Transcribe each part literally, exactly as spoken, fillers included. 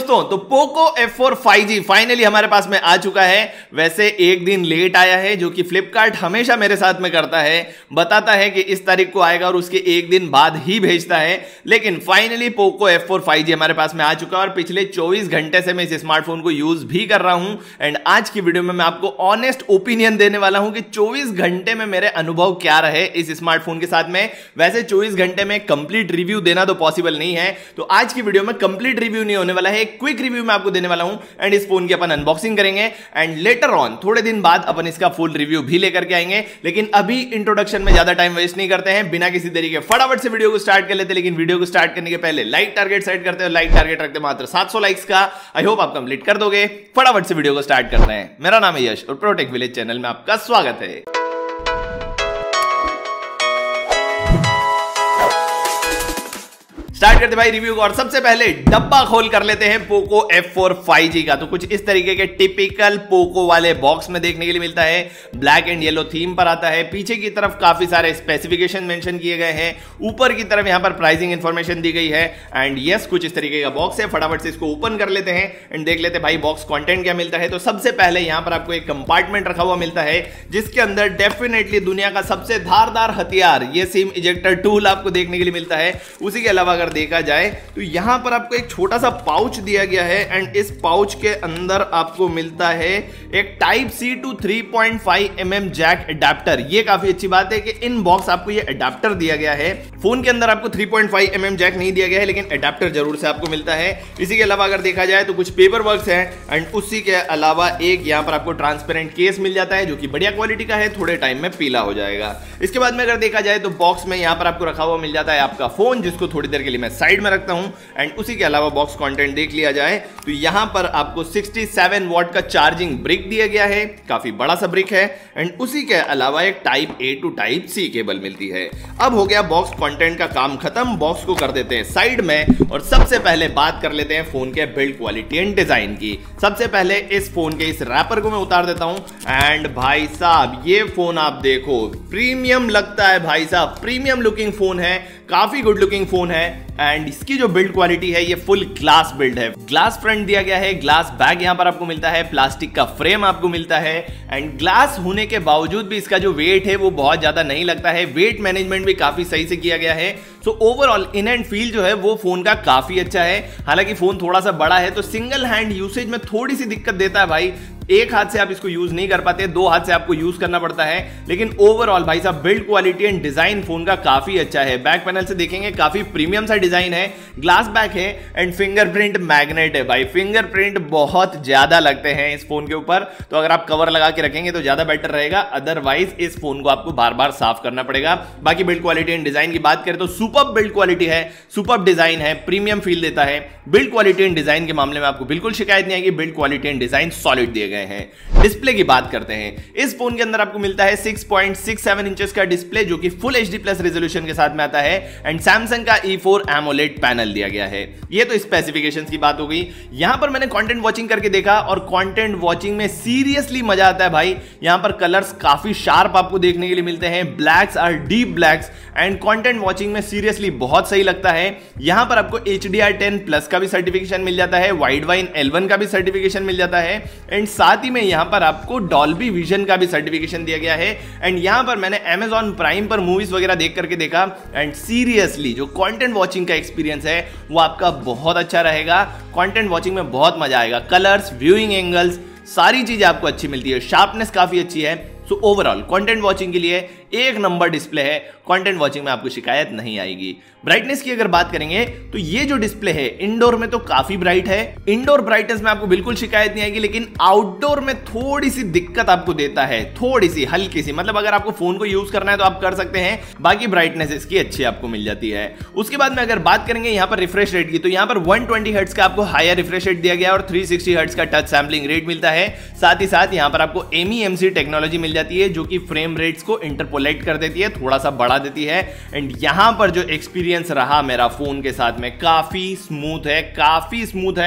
दोस्तों, तो Poco F four five G finally हमारे पास में आ चुका है। वैसे एक दिन लेट आया है, जो कि फ्लिपकार्ट हमेशा मेरे साथ में करता है, बताता है कि इस तारीख को आएगा और उसके एक दिन बाद ही भेजता है। लेकिन finally Poco F four five G हमारे पास में आ चुका है और पिछले चौबीस घंटे से मैं इस स्मार्टफोन को यूज भी कर रहा हूं। एंड आज की वीडियो में मैं आपको ऑनेस्ट ओपिनियन देने वाला हूं कि चौबीस घंटे में मेरे अनुभव क्या रहे इस स्मार्टफोन के साथ में। वैसे चौबीस घंटे में कंप्लीट रिव्यू देना तो पॉसिबल नहीं है, तो आज की वीडियो में कंप्लीट रिव्यू नहीं होने वाला है, एक क्विक रिव्यू मैं आपको देने वाला हूं। एंड इस फोन की अपन अनबॉक्सिंग करेंगे एंड लेटर ऑन थोड़े दिन बाद अपन इसका फुल रिव्यू भी लेकर के आएंगे। लेकिन अभी इंट्रोडक्शन में ज्यादा टाइम वेस्ट नहीं करते हैं, बिना किसी तरीके फटाफट से वीडियो को स्टार्ट कर लेते हैं। लेकिन वीडियो को स्टार्ट करने के पहले लाइक टारगेट सेट करते हैं, लाइक टारगेट रखते मात्र सात सौ लाइक्स का। आई होप आप कंप्लीट कर दोगे। फटाफट से वीडियो को स्टार्ट करते हैं। मेरा नाम है यश और प्रोटेक विलेज चैनल में आपका स्वागत है। स्टार्ट करते भाई रिव्यू को, और सबसे पहले डब्बा खोल कर लेते हैं Poco F four five G का। तो कुछ इस तरीके के टिपिकल पोको वाले बॉक्स में देखने के लिए मिलता है। ब्लैक एंड येलो थीम पर आता है। पीछे की तरफ काफी सारे स्पेसिफिकेशन मेंशन किए गए हैं। ऊपर की तरफ यहां पर प्राइसिंग इंफॉर्मेशन दी गई है। एंड यस, कुछ इस तरीके का बॉक्स है। फटाफट से इसको ओपन कर लेते हैं एंड देख लेते हैं भाई बॉक्स कंटेंट क्या मिलता है। तो सबसे पहले यहां पर आपको एक कंपार्टमेंट रखा हुआ मिलता है, जिसके अंदर डेफिनेटली दुनिया का सबसे धारदार हथियार ये सिम इजेक्टर टूल आपको देखने के लिए मिलता है। उसी के अलावा अगर देखा जाए तो यहां पर आपको एक छोटा सा पाउच दिया गया है एंड इस पाउच के अंदर आपको मिलता है एक type C to three point five M M jack adapter. ये काफी अच्छी बात है कि इन बॉक्स आपको ये अडेप्टर दिया गया है। फोन के अंदर आपको three point five M M jack नहीं दिया गया है, लेकिन अडेप्टर जरूर से आपको मिलता है। इसी के अलावा अगर देखा जाए तो कुछ पेपर वर्क्स है एंड उसी के अलावा एक यहां पर आपको ट्रांसपेरेंट केस मिल जाता है, जो कि बढ़िया क्वालिटी का है, थोड़े टाइम में पीला हो जाएगा। इसके बाद में अगर देखा जाए तो बॉक्स में यहां पर आपको रखा हुआ मिल जाता है आपका फोन, जिसको थोड़ी देर के लिए मैं साइड में रखता हूं। एंड उसी के अलावा बॉक्स कंटेंट देख लिया जाए तो यहां पर आपको सड़सठ वॉट का चार्जिंग ब्रिक दिया गया है, काफी बड़ा सा ब्रिक है। एंड उसी के अलावा एक type A to type C cable मिलती है। अब हो गया बॉक्स कंटेंट का काम खत्म। बॉक्स को कर देते हैं साइड में और सबसे पहले बात कर लेते हैं फोन के बिल्ड क्वालिटी एंड डिजाइन की। सबसे पहले इस फोन के इस रैपर को मैं उतार देता हूं एंड भाई साहब ये फोन आप देखो, प्रीमियम लगता है भाई साहब, प्रीमियम लुकिंग फोन है, काफी गुड लुकिंग फोन है। एंड इसकी जो बिल्ड क्वालिटी है ये फुल ग्लास बिल्ड है। ग्लास फ्रंट दिया गया है, ग्लास बैक यहां पर आपको मिलता है, प्लास्टिक का फ्रेम आपको मिलता है। एंड ग्लास होने के बावजूद भी इसका जो वेट है वो बहुत ज्यादा नहीं लगता है। वेट मैनेजमेंट भी काफी सही से किया गया है। So overall in hand feel जो है वो फोन का काफी अच्छा है। हालांकि फोन थोड़ा सा बड़ा है तो सिंगल हैंड यूसेज में थोड़ी सी दिक्कत देता है भाई। एक हाथ से आप इसको यूज नहीं कर पाते, दो हाथ से आपको यूज करना पड़ता है। लेकिन ओवरऑल भाई साहब build quality and design phone का काफी अच्छा है। बैक पैनल से देखेंगे काफी प्रीमियम सा डिजाइन है, ग्लास बैक है एंड फिंगरप्रिंट मैग्नेट है। भाई फिंगरप्रिंट बहुत ज्यादा लगते हैं इस फोन के ऊपर, तो अगर आप कवर लगा के रखेंगे तो ज्यादा बेटर रहेगा, अदरवाइज इस फोन को आपको बार बार साफ करना पड़ेगा। बाकी बिल्ड क्वालिटी एंड डिजाइन की बात करें तो सुपर्ब बिल्ड क्वालिटी है, सुपर्ब डिजाइन है, प्रीमियम फील देता है। बिल्ड क्वालिटी एंड डिजाइन के मामले में आपको बिल्कुल शिकायत नहीं आएगी। Build quality and design solid दिए गए हैं। डिस्प्ले की बात करते हैं, इस फोन के अंदर आपको मिलता है six point six seven inches का डिस्प्ले, जो कि फुल एचडी प्लस रेजोल्यूशन के साथ में आता है। एंड सैमसंग का ई फोर एमोलेड पैनल दिया गया है। ये तो स्पेसिफिकेशंस की बात हो गई। यहां पर मैंने कंटेंट वॉचिंग करके देखा और कंटेंट वॉचिंग में सीरियसली मजा आता है भाई। यहां पर कलर्स काफी शार्प आपको देखने के लिए मिलते हैं, ब्लैक्स और deep blacks. And content watching में सीरियसली बहुत सही लगता है। यहां पर आपको H D R ten plus का भी सर्टिफिकेशन मिल जाता है, वाइड वाइन एल वन का भी सर्टिफिकेशन मिल जाता है। एंड साथ ही में यहां पर आपको डॉल्बी विजन का भी सर्टिफिकेशन दिया गया है। एंड यहां पर मैंने Amazon प्राइम पर मूवीज वगैरह देख करके देखा एंड सीरियसली जो कंटेंट वॉचिंग का एक्सपीरियंस है वो आपका बहुत अच्छा रहेगा। कंटेंट वॉचिंग में बहुत मजा आएगा। कलर्स, व्यूइंग एंगल्स, सारी चीजें आपको अच्छी मिलती है, शार्पनेस काफी अच्छी है। सो ओवरऑल कंटेंट वॉचिंग के लिए एक नंबर डिस्प्ले है। कंटेंट वॉचिंग में आपको शिकायत नहीं आएगी। ब्राइटनेस की अगर बात करेंगे तो ये जो डिस्प्ले है इंडोर में तो काफी ब्राइट है। इंडोर ब्राइटनेस में आपको बिल्कुल शिकायत नहीं आएगी, लेकिन आउटडोर में थोड़ी सी दिक्कत आपको देता है, थोड़ी सी हल्की सी। मतलब अगर आपको फोन को यूज करना है तो आप कर सकते हैं, बाकी ब्राइटनेस इसकी अच्छी आपको मिल जाती है। उसके बाद में अगर बात करेंगे यहाँ पर रिफ्रेश रेट की, तो यहाँ पर वन ट्वेंटी हर्ट्ज का आपको हायर रिफ्रेश रेट दिया गया और थ्री सिक्सटी हर्ट्ज का टच सैम्पलिंग रेट मिलता है। साथ ही साथ यहाँ पर आपको M E M C technology मिल जाती है, जो कि फ्रेम रेट्स को इंटरपोलेट कर देती है, थोड़ा सा बढ़ा देती है। एंड यहां पर जो एक्सपीरियंस रहा मेरा फोन के साथ में काफी स्मूथ है, काफी स्मूथ है।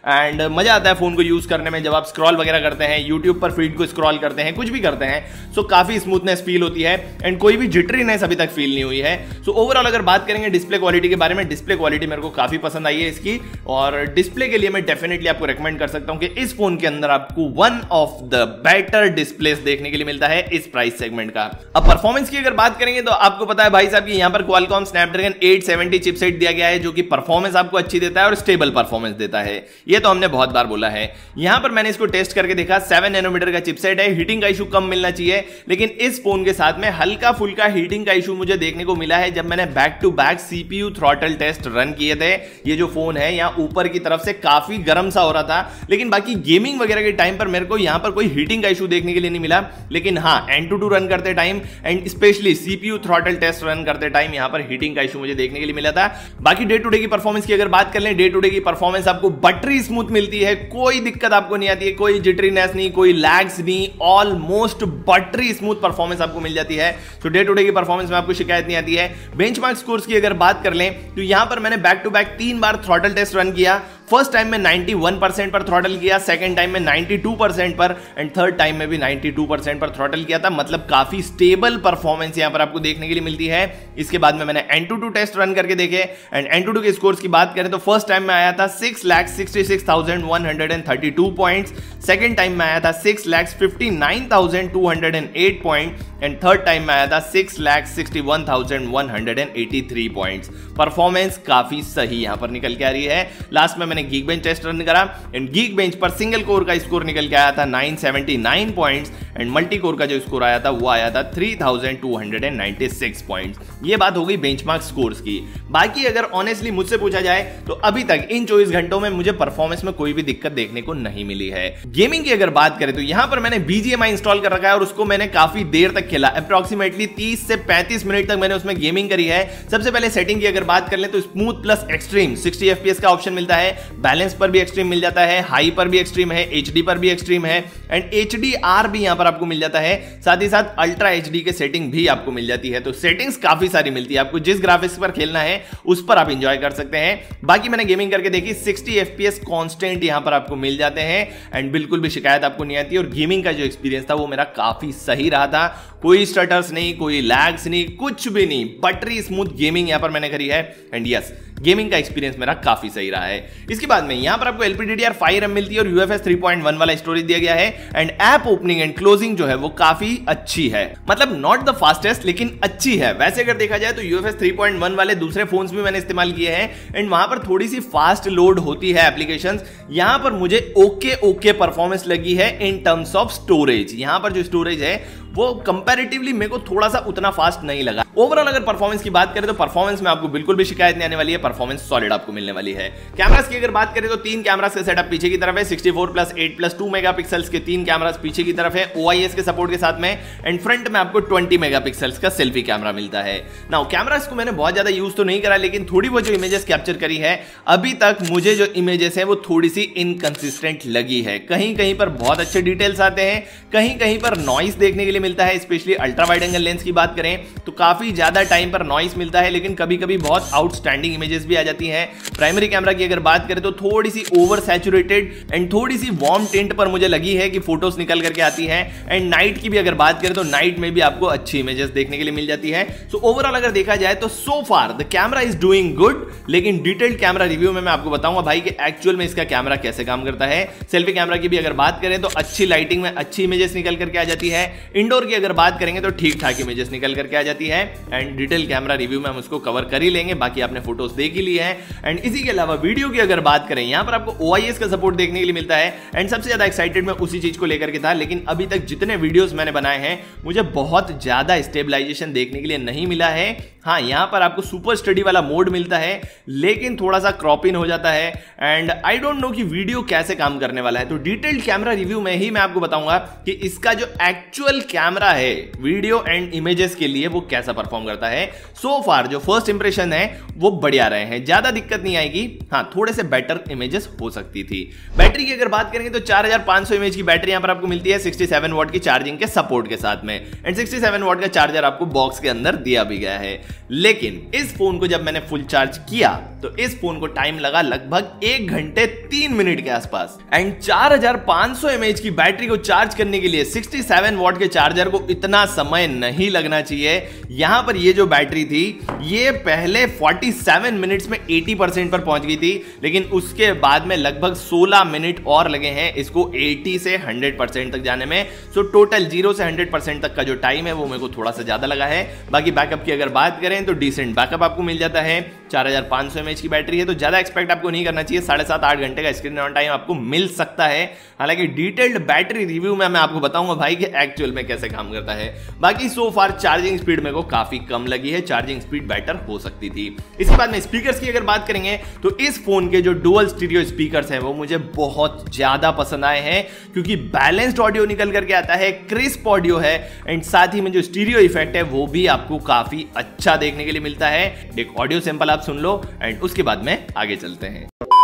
एंड मजा आता है फोन को यूज करने में। जब आप स्क्रॉल वगैरह करते हैं, यूट्यूब पर फीड को स्क्रॉल करते हैं, कुछ भी करते हैं, सो काफी स्मूथनेस फील होती है एंड कोई भी जिटरीनेस अभी तक फील नहीं हुई है। सो ओवरऑल अगर बात करेंगे डिस्प्ले क्वालिटी के बारे में, डिस्प्ले क्वालिटी मेरे को काफी पसंद आई है इसकी, और डिस्प्ले के लिए मैं डेफिनेटली आपको रेकमेंड कर सकता हूं कि इस फोन के अंदर आपको one of the better displays देखने के लिए मिलता है इस प्राइस सेगमेंट का। अब परफॉर्मेंस की अगर बात करेंगे तो आपको पता है भाई साहब कि यहां पर Qualcomm Snapdragon eight seventy chipset दिया गया है, जो कि परफॉर्मेंस आपको अच्छी देता है और स्टेबल परफॉर्मेंस देता है। ये तो हमने बहुत बार बोला है। यहां पर मैंने इसको टेस्ट करके देखा, सेवन नैनोमीटर का चिपसेट है, हीटिंग का इशू कम मिलना चाहिए, लेकिन इस फोन के साथ में हल्का फुल्का हीटिंग का इशू मुझे देखने को मिला है जब मैंने back to back CPU throttle test run किए थे। ये जो फोन है यहां ऊपर की तरफ से काफी गर्म सा हो रहा था, लेकिन बाकी गेमिंग वगैरह के टाइम पर मेरे को यहां पर कोई हीटिंग का इशू देखने के लिए नहीं मिला। लेकिन हां, एन टू टू रन करते time and specially CPU throttle test run करते टाइम यहां पर हीटिंग का इशू मुझे देखने के लिए मिला था। बाकी डे टू डे की परफॉर्मेंस की अगर बात कर लें, डे टू डे की परफॉर्मेंस आपको बटरी स्मूथ मिलती है, कोई दिक्कत आपको नहीं आती है, कोई जिटरीनेस नहीं, कोई लैग्स नहीं, ऑलमोस्ट बटरी स्मूथ परफॉर्मेंस आपको मिल जाती है। तो डे टू डे की परफॉर्मेंस में आपको शिकायत नहीं आती है। बेंचमार्क स्कोर्स की अगर बात कर लें तो यहां पर मैंने बैक टू बैक तीन बार थ्रॉटल टेस्ट रन किया। फर्स्ट टाइम में इक्यानवे परसेंट पर थ्रॉटल किया, सेकंड टाइम में बानवे परसेंट पर एंड थर्ड टाइम में भी बानवे परसेंट पर थ्रॉटल किया था। मतलब काफी स्टेबल परफॉर्मेंस यहां पर आपको देखने के लिए मिलती है। इसके बाद में मैंने AnTuTu test run करके देखे एंड एन टू टू के स्कोर्स की बात करें तो फर्स्ट टाइम में आया था six lakh sixty six thousand one hundred thirty two points, second time में आया था six lakh fifty nine thousand two hundred eight point and third time में आया था six lakh sixty one thousand one hundred eighty three points. Performance काफी सही यहां पर निकल के आ रही है। लास्ट में मैंने गीक बेंच टेस्ट रन करा एंड गीक बेंच पर सिंगल कोर का स्कोर निकल के आया था nine seventy nine points and multi core का जो स्कोर आया था वो आया था three thousand two hundred ninety six points. ये बात हो गई बेंचमार्क स्कोर्स की। बाकी अगर ऑनेस्टली मुझसे पूछा जाए तो अभी तक इन चौबीस घंटों में मुझे परफॉर्मेंस में कोई भी दिक्कत देखने को नहीं मिली है। गेमिंग की अगर बात करें तो यहां पर मैंने बीजीएमआई इंस्टॉल कर रखा है और उसको मैंने काफी देर तक खेला, अप्रॉक्सीमेटली तीस से पैंतीस मिनट तक मैंने उसमें गेमिंग करी है। सबसे पहले सेटिंग की अगर बात कर ले तो smooth plus extreme sixty FPS का ऑप्शन मिलता है, बैलेंस पर भी एक्सट्रीम मिल जाता है, हाई पर भी एक्सट्रीम है, एचडी पर भी एक्सट्रीम है एंड एचडीआर भी यहां पर आपको मिल जाता है। साथ ही साथ अल्ट्रा एचडी के सेटिंग भी आपको मिल जाती है। तो सेटिंग्स काफी सारी मिलती है, आपको जिस ग्राफिक्स पर खेलना है उस पर आप एंजॉय कर सकते हैं। बाकी मैंने गेमिंग करके देखी, सिक्सटी एफपीएस कांस्टेंट यहां पर आपको मिल जाते हैं एंड बिल्कुल भी शिकायत आपको नहीं आती। और गेमिंग का जो एक्सपीरियंस था वो मेरा काफी सही रहा था, कोई स्टटर्स नहीं, कोई लैग्स नहीं, कुछ भी नहीं, बटरी स्मूथ गेमिंग यहां पर मैंने करी है एंड यस गेमिंग का एक्सपीरियंस मेरा काफी सही रहा है। इसके बाद में यहां पर आपको एलपीडीडीआर फाइव रैम मिलती है और यूएफएस थ्री पॉइंट वन वाला स्टोरेज दिया गया है and app opening and closing जो है वो काफी अच्छी है, मतलब नॉट द फास्टेस्ट लेकिन अच्छी है। वैसे अगर देखा जाए तो यूएफएस थ्री पॉइंट वन वाले दूसरे फोन्स भी मैंने इस्तेमाल किए हैं एंड वहां पर थोड़ी सी फास्ट लोड होती है एप्लीकेशंस। यहां पर मुझे ओके ओके परफॉर्मेंस लगी है इन टर्म्स ऑफ स्टोरेज। यहां पर जो स्टोरेज है वो कंपैरेटिवली मेरे को थोड़ा सा उतना फास्ट नहीं लगा। ओवरऑल अगर परफॉर्मेंस की बात करें तो परफॉर्मेंस में आपको बिल्कुल भी शिकायत नहीं आने वाली है, परफॉर्मेंस सॉलिड आपको मिलने वाली है। कैमरास की अगर बात करें तो तीन कैमरास का सेटअप पीछे की तरफ है, sixty four plus eight plus two megapixels के तीन कैमरास पीछे की तरफ है ओआईएस के सपोर्ट के साथ में एंड फ्रंट में आपको ट्वेंटी मेगापिक्सल्स का सेल्फी कैमरा मिलता है। नाउ कैमरास को मैंने बहुत ज्यादा यूज तो नहीं करा, लेकिन थोड़ी बहुत जो इमेजेस कैप्चर करी है अभी तक मुझे जो इमेजेस है वो थोड़ी सी इनकंसिस्टेंट लगी है। कहीं कहीं पर बहुत अच्छे डिटेल्स आते हैं, कहीं कहीं पर नॉइस देखने के लिए मिलता है। Specially ultra wide angle lens की बात करें तो काफी ज्यादा टाइम पर नॉइस मिलता है, लेकिन कभी कभी बहुत आउटस्टैंडिंग इमेजेस भी आ जाती हैं। प्राइमरी कैमरा की अगर बात करें तो थोड़ी सी ओवर सैचुरेटेड एंड थोड़ी सी वार्म टिंट पर मुझे लगी है कि फोटोज निकल करके आती है एंड नाइट की भी अगर बात करें तो नाइट में भी आपको अच्छी इमेजेस देखने के लिए मिल जाती है। सो ओवरऑल अगर देखा जाए तो so far the camera is doing good, लेकिन डिटेल्ड कैमरा रिव्यू में मैं आपको बताऊंगा भाई कि एक्चुअल में इसका कैमरा कैसे काम करता है। सेल्फी कैमरा की भी अगर बात करें तो अच्छी लाइटिंग में अच्छी इमेजेस निकल करके आ जाती है। इंडोर की अगर बात करेंगे तो ठीक ठाक इमेजेस निकल करके आ जाती है एंड डिटेल कैमरा रिव्यू में हम उसको कवर कर ही लेंगे, बाकी आपने फोटोज देख ही ली है। एंड इसी के अलावा वीडियो की अगर बात करें यहां पर आपको ओआईएस का सपोर्ट देखने के लिए मिलता है एंड सबसे ज्यादा एक्साइटेड मैं उसी चीज को लेकर के था, लेकिन अभी तक जितने वीडियोस मैंने बनाए हैं मुझे बहुत ज्यादा स्टेबलाइजेशन देखने के लिए नहीं मिला है। हाँ, यहां पर आपको सुपर स्टडी वाला मोड मिलता है, लेकिन थोड़ा सा क्रॉप इन हो जाता है एंड आई डोंट नो कि वीडियो कैसे काम करने वाला है। तो डिटेल्ड कैमरा रिव्यू में ही मैं आपको बताऊंगा कि इसका जो एक्चुअल कैमरा है वीडियो एंड इमेजेस के लिए वो कैसा परफॉर्म करता है। सो फार जो फर्स्ट इंप्रेशन है वो बढ़िया रहे हैं, ज्यादा दिक्कत नहीं आएगी। हाँ, थोड़े से बेटर इमेजेस हो सकती थी। बैटरी की अगर बात करेंगे तो चार हज़ार पाँच सौ एमएच की बैटरी यहां पर आपको मिलती है सड़सठ वॉट की चार्जिंग के सपोर्ट के साथ में, एंड सड़सठ वॉट का चार्जर आपको बॉक्स के अंदर दिया भी गया है। लेकिन इस फोन को जब मैंने फुल चार्ज किया तो इस फोन को टाइम लगा लगभग एक घंटे तीन मिनट के आसपास, एंड चार हज़ार पाँच सौ एमएच की बैटरी को चार्ज करने के लिए सड़सठ वॉट के चार्जर को इतना समय नहीं लगना चाहिए। यहां पर ये जो बैटरी थी ये पहले सैंतालीस मिनट्स में अस्सी परसेंट पर पहुंच गई थी, लेकिन उसके बाद में लगभग सोलह मिनट और लगे हैं इसको अस्सी से सौ परसेंट तक जाने में। सो टोटल जीरो से सौ परसेंट तक का जो टाइम है वो मेरे को थोड़ा सा ज्यादा लगा है। बाकी बैकअप की अगर बात करें तो डिसेंट बैकअप आपको मिल जाता है। चार हज़ार पाँच सौ एमएच की बैटरी है तो ज्यादा एक्सपेक्ट आपको नहीं करना चाहिए, साढ़े सात आठ घंटे का स्क्रीन ऑन टाइम आपको मिल सकता है। हालांकि डिटेल्ड बैटरी रिव्यू में मैं आपको बताऊंगा भाई कि एक्चुअल में कैसे काम करता है। बाकी सो फार चार्जिंग स्पीड मेरे को काफी कम लगी है, चार्जिंग स्पीड बेटर हो सकती थी। इसके बाद में स्पीकर्स की अगर बात करेंगे तो इस फोन के जो डुअल स्टीरियो स्पीकर्स हैं वो मुझे बहुत ज्यादा पसंद आए हैं, क्योंकि बैलेंस्ड ऑडियो निकल करके आता है, क्रिस्प ऑडियो है, एंड साथ ही में जो स्टीरियो इफेक्ट है वो भी आपको काफी अच्छा देखने के लिए मिलता है। एक ऑडियो सैंपल आप सुन लो एंड उसके बाद में आगे चलते हैं।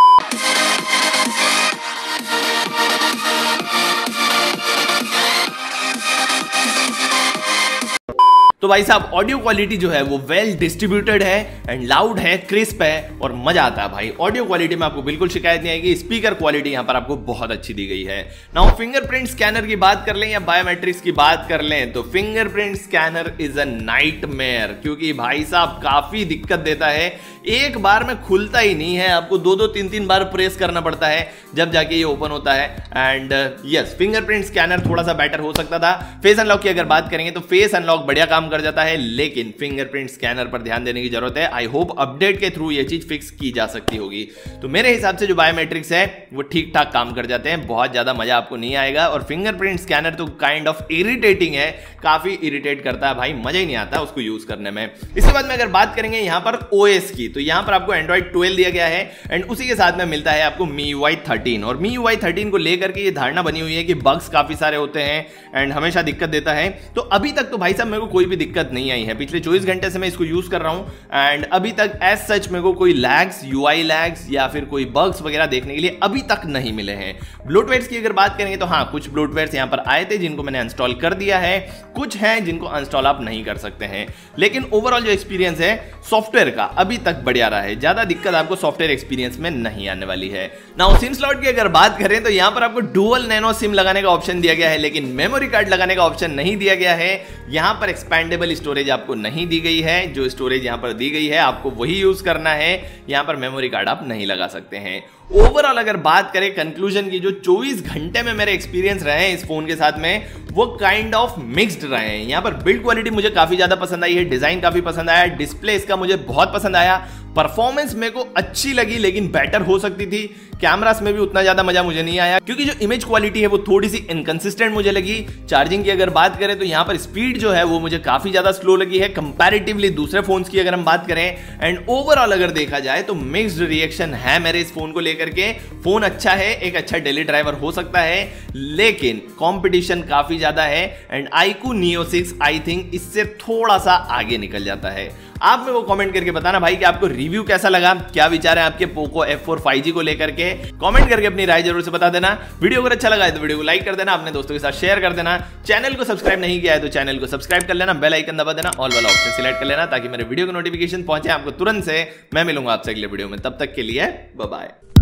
तो भाई साहब ऑडियो क्वालिटी जो है वो वेल डिस्ट्रीब्यूटेड है एंड लाउड है, क्रिस्प है और मजा आता है भाई। ऑडियो क्वालिटी में आपको बिल्कुल शिकायत नहीं आएगी। स्पीकर क्वालिटी यहां पर आपको बहुत अच्छी दी गई है। नाउ फिंगरप्रिंट स्कैनर की बात कर लें या बायोमेट्रिक्स की बात कर लें तो fingerprint scanner is a nightmare, क्योंकि भाई साहब काफी दिक्कत देता है। एक बार में खुलता ही नहीं है, आपको दो दो तीन तीन बार प्रेस करना पड़ता है जब जाके ये ओपन होता है। एंड यस, फिंगरप्रिंट स्कैनर थोड़ा सा बेटर हो सकता था। फेस अनलॉक की अगर बात करेंगे तो फेस अनलॉक बढ़िया काम कर जाता है, लेकिन फिंगरप्रिंट स्कैनर पर ध्यान देने की जरूरत है। आई होप अपडेट के थ्रू ये चीज फिक्स की जा सकती होगी। तो मेरे हिसाब से जो बायोमेट्रिक्स है वो ठीक ठाक काम कर जाते हैं, बहुत ज्यादा मजा आपको नहीं आएगा। और फिंगरप्रिंट स्कैनर तो काइंड ऑफ इरिटेटिंग है, काफी इरिटेट करता है भाई, मजा ही नहीं आता उसको यूज करने में। इसके बाद में अगर बात करेंगे यहां पर ओएस की तो यहां पर आपको एंड्रॉइड ट्वेल्व दिया गया है एंड उसी के साथ में मिलता है आपको M I U I thirteen. और M I U I thirteen को लेकर के ये धारणा बनी हुई है कि बग्स काफी सारे होते हैं एंड हमेशा दिक्कत देता है। तो अभी तक तो भाई साहब मेरे को कोई भी दिक्कत नहीं आई है, पिछले चौबीस घंटे से मैं इसको यूज कर रहा हूं एंड अभी तक एज सच मेरे को कोई लैग्स, यूआई लैग्स या फिर कोई बग्स वगैरह देखने के लिए अभी तक नहीं मिले हैं। ब्लोटवेयर्स की अगर बात करेंगे तो हाँ, कुछ ब्लोटवेयर्स यहां पर आए थे जिनको मैंने इंस्टॉल कर दिया है, कुछ हैं जिनको इंस्टॉल आप नहीं कर सकते हैं। लेकिन ओवरऑल जो एक्सपीरियंस है सॉफ्टवेयर का अभी तक बढ़िया रहा है, ज्यादा दिक्कत आपको सॉफ्टवेयर एक्सपीरियंस में नहीं आने वाली है। नाउ सिम स्लॉट की अगर बात करें तो यहां पर आपको डुअल नैनो सिम लगाने का ऑप्शन दिया गया है, लेकिन मेमोरी कार्ड लगाने का ऑप्शन नहीं दिया गया है। यहां पर एक्सपेंडेबल स्टोरेज आपको नहीं दी गई है, जो स्टोरेज यहां पर दी गई है आपको वही यूज करना है। यहां पर मेमोरी कार्ड आप नहीं लगा सकते हैं। ओवरऑल अगर बात करें कंक्लूजन की, जो चौबीस घंटे में मेरे एक्सपीरियंस रहे हैं इस फोन के साथ में वो काइंड ऑफ मिक्स्ड रहे हैं। यहां पर बिल्ड क्वालिटी मुझे काफी ज्यादा पसंद आई है, डिजाइन काफी पसंद आया, डिस्प्ले इसका मुझे बहुत पसंद आया, परफॉर्मेंस मेरे को अच्छी लगी लेकिन बेटर हो सकती थी। कैमरास में भी उतना ज्यादा मजा मुझे नहीं आया क्योंकि जो इमेज क्वालिटी है वो थोड़ी सी इनकंसिस्टेंट मुझे लगी। चार्जिंग की अगर बात करें तो यहां पर स्पीड जो है वो मुझे काफी ज्यादा स्लो लगी है कंपैरेटिवली दूसरे फोन्स की अगर हम बात करें। एंड ओवरऑल अगर देखा जाए तो मिक्स्ड रिएक्शन है मेरे इस फोन को लेकर के। फोन अच्छा है, एक अच्छा डेली ड्राइवर हो सकता है, लेकिन कंपटीशन काफी ज्यादा है and iQOO Neo six I think इससे थोड़ा सा आगे निकल जाता है। आप मेरे को कमेंट करके बताना भाई कि आपको रिव्यू कैसा लगा, क्या विचार है आपके Poco F four five G को लेकर के। कमेंट करके अपनी राय जरूर से बता देना। वीडियो अगर अच्छा लगा है तो वीडियो को लाइक कर देना, अपने दोस्तों के साथ शेयर कर देना। चैनल को सब्सक्राइब नहीं किया है तो चैनल को सब्सक्राइब कर लेना, बेल आइकन दबा देना, ऑल वाला ऑप्शन सिलेक्ट कर लेना ताकि मेरे वीडियो की नोटिफिकेशन पहुंचे आपको तुरंत से। मैं मिलूंगा आपसे अगले वीडियो में, तब तक के लिए बाय बाय।